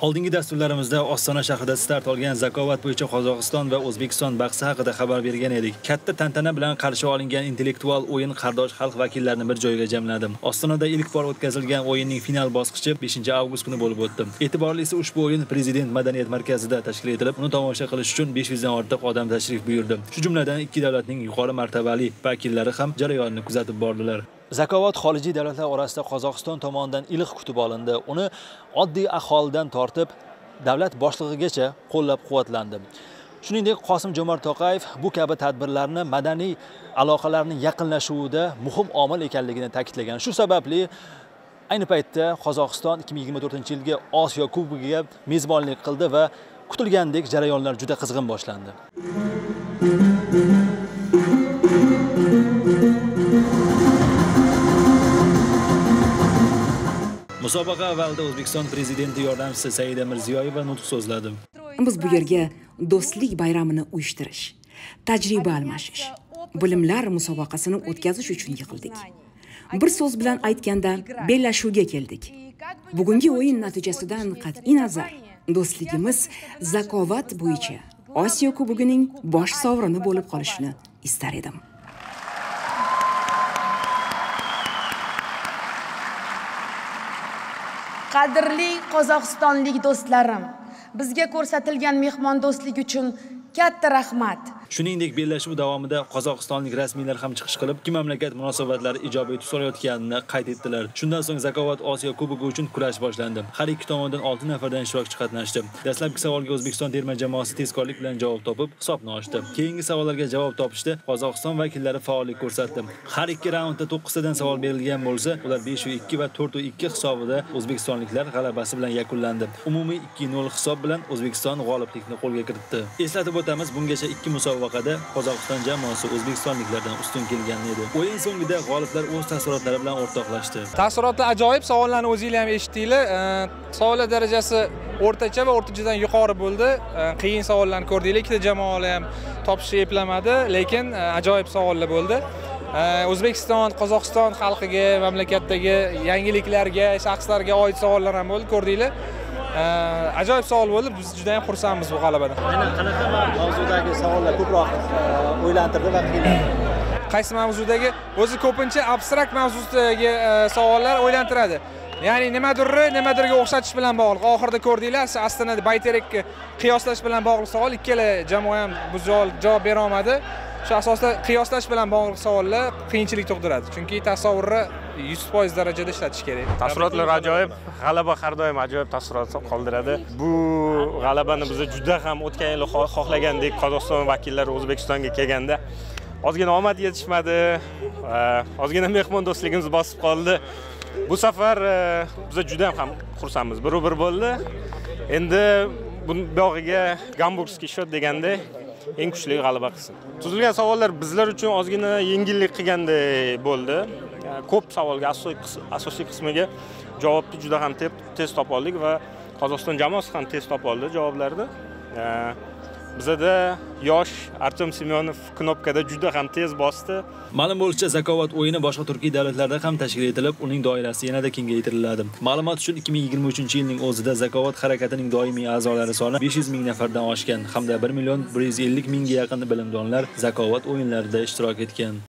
Oldingi dasturlarimizda Ostona shahrida start olgan zakovat bo'yicha Qozog'iston va O'zbekiston bahsi haqida xabar bergan edik. Katta tantana bilan qarshi olingan intellektual o'yin qardosh xalq vakillarini bir joyga jamladi. Ostonada ilk bor o'tkazilgan o'yinning final bosqichi 5-avgust kuni bo'lib o'tdi. E'tiborlisi ushbu o'yin Prezident madaniyat markazida tashkil etilib, uni tomosha qilish uchun 500 dan ortiq odam tashrif buyurdi. Shu jumladan ikki davlatning yuqori martabali vakillari ham jarayonni kuzatib bordilar. Zakovat xorijiy davlatlar orasida Qozog'iston tomonidan iliq kutib olindi. Uni oddiy aholidan tortib davlat boshlig'igacha qo'llab-quvvatlandi. Shuningdek, Qosim-Jomart To'qayev bu kabi tadbirlarni madaniy aloqalarning yaqinlashuvida muhim omil ekanligini ta'kidlagan. Shu sababli ayni paytda Qozog'iston 2024-yilgi Osiyo Kubogiga mezbonlik qildi va kutilgandek jarayonlar juda qizg'in boshlandi. Musobaqa avvalida O'zbekiston prezidenti yordamchisi Saida Mirziyoyeva nutq so'zladi. Biz bu yerga do'stlik bayramini uyushtirish, tajriba almashish, bilimlar musobaqasini o'tkazish uchun yig'ildik. Bir so'z bilan aytganda, bellashuvga keldik. Bugungi o'yin natijasidan qat'iy nazar, do'stligimiz zakovat bo'yicha Osiyo Kubogining bosh sovrini bo'lib qolishini istar edim. Qadrli qozog'istonlik do'stlarim, bizga ko'rsatilgan mehmondo'stlik uchun katta rahmat. Shuningdek, bellashuv davomida qozog'istonlik rasmiylar ham chiqish qilib, ikki mamlakat munosabatlari ijobiy tus olayotganini qayd etdilar. Shundan so'ng Zakovat Osiyo Kubogi uchun kurash boshlandi. Har ikki tomondan 6 nafardan ishtirokchi qatnashdi. Dastlabki savolga O'zbekiston terma jamoasi tezkorlik bilan javob topib, hisobni ochdi. Keyingi savollarga javob topishda Qozog'iston vakillari faollik ko'rsatdi. Har ikki raundda 9 tadan savol berilgan bo'lsa, ular 5-2 va 4-2 hisobida o'zbekistonliklar g'alabasi bilan yakunlandi. Umumiy 2-0 hisob bilan O'zbekiston g'oliblikni qo'lga kiritdi. Eslatib o'tamiz, bungacha ikki musobaqada Qozog'iston jamoasi o'zbekistonliklardan ustun kelgan edi. O'yin so'ngida g'oliblar o'z taassurotlari bilan o'rtoqlashdi. Taassurotlar ajoyib, savollarni o'zingizlar ham eshitdinglar. Savollar darajasi o'rtacha va o'rtachadan yuqori bo'ldi. Qiyin savollarni ko'rdinglar. Ikkita jamoalar ham topishni eplamadi, lekin ajoyib savollar bo'ldi. O'zbekiston, Qozog'iston xalqiga, mamlakatdagi yangiliklarga, shaxslarga oid savollar ham bo'ldi, ko'rdinglar. Ajoyib savol bo'ldi. Biz juda ham xursandmiz bu g'alabadan. Aynan qanaqa mavzudagi savollar ko'proq o'ylantirdi va qiynadi? Qaysi mavzudagi? O'zi ko'pincha abstrakt mavzudagi savollar o'ylantiradi. Ya'ni nimadirga o'xshatish bilan bog'liq. Oxirida ko'rdinglar, aslida bayterik qiyoslash bilan bog'liq savol. Ikkala jamoa ham bu javob bera olmadi. Shu asosda qiyoslash bilan bog'liq savollar qiyinchilik tug'diradi. Chunki tasavvurni 100% darajada ishlatish kerak. Taassurotlar ajoyib, g'alaba har doim ajoyib taassurot qoldiradi. Bu g'alabani biz juda ham o'tgan yil xohlagandek, Qozog'iston vakillari O'zbekistonga kelganda ozgina omad yetishmadi, ozgina mehmondo'stligimiz bosib qoldi. Bu safar biz juda ham xursandmiz. 1-1 bo'ldi. Endi bu bog'iga Gamburgskiy shot deganda eng kuchli g'alaba qilsin. Tuzilgan savollar bizlar uchun ozgina yengillik qilganday bo'ldi. Ko'p savolga asosiy qismiga javobni juda ham tez topa oldik va Qozog'iston jamoasi ham tez topa oldi javoblarni. Bizda yosh Artem Semyonov knopkada juda ham tez bosdi. Ma'lum bo'lishicha, zakovat o'yini boshqa turkiy davlatlarda ham tashkil etilib, uning doirasi yanada kengaytiriladi. Ma'lumot uchun 2023-yilning o'zida zakovat harakatining doimiy a'zolari soni 500 ming nafardan oshgan hamda 1 150 mingga yaqin bilimdonlar zakovat o'yinlarida ishtirok etgan.